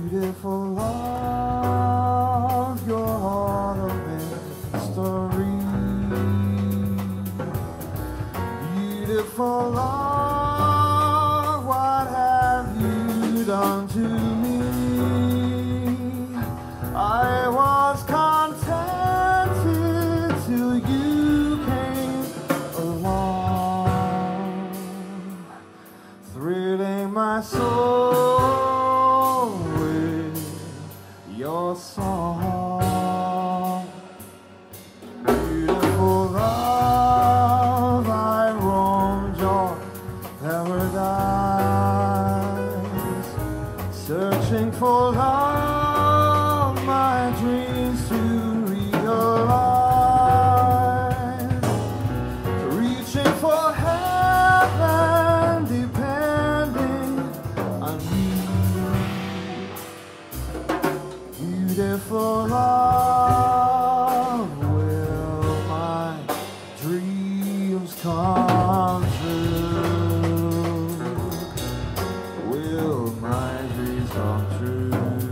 Beautiful love, you're all a mystery. Beautiful love, what have you done to me? I was contented till you came along, thrilling my soul with your song. Beautiful love, I roamed your paradise, searching for love, my dreams to realize, reaching for heaven, depending on you. Beautiful love, will my dreams come true? Will my dreams come true?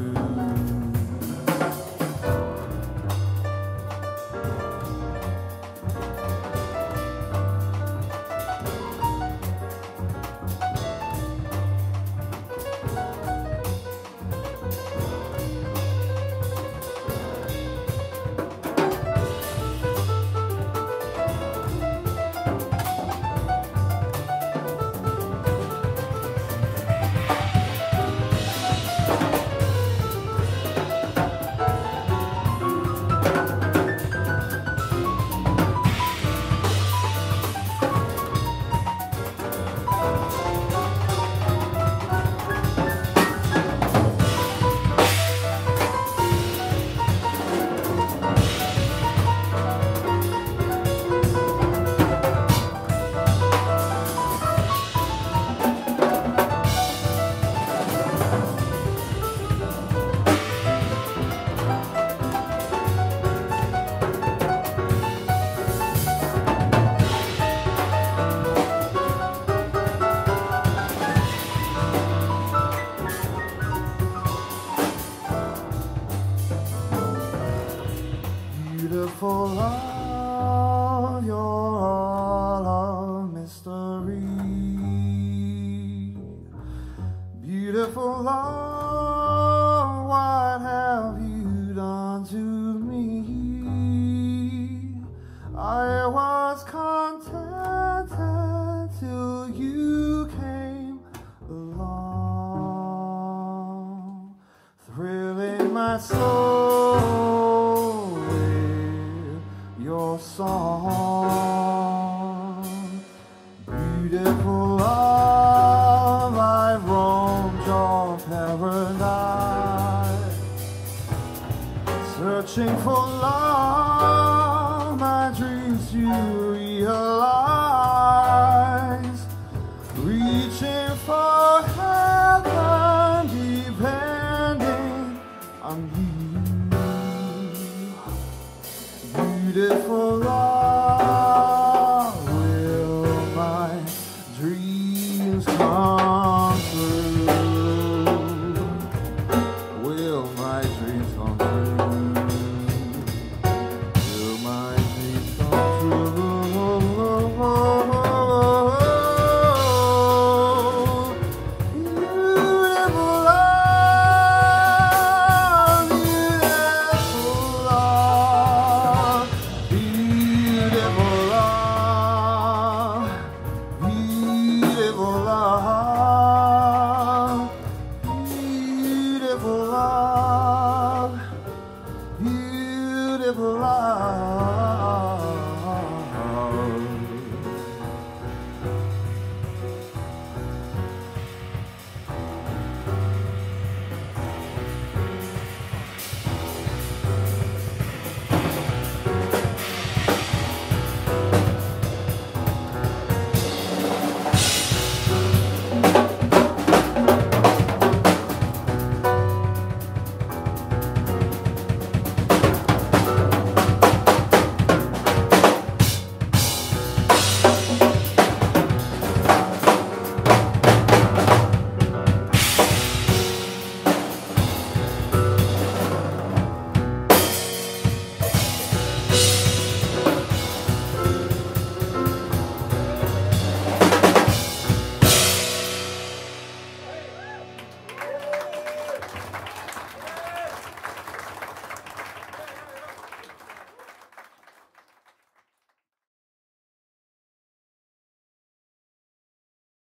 Beautiful love, you're all a mystery. Beautiful love, what have you done to me? I was contented till you came along, thrilling my soul with your song. Beautiful love, I roamed your paradise, searching for love, my dreams to realize, reaching for heaven, depending on you. Beautiful love, will my dreams come true? Will my dreams come true? Will my dreams come true? Beautiful love, beautiful love, beautiful love, beautiful love, beautiful love.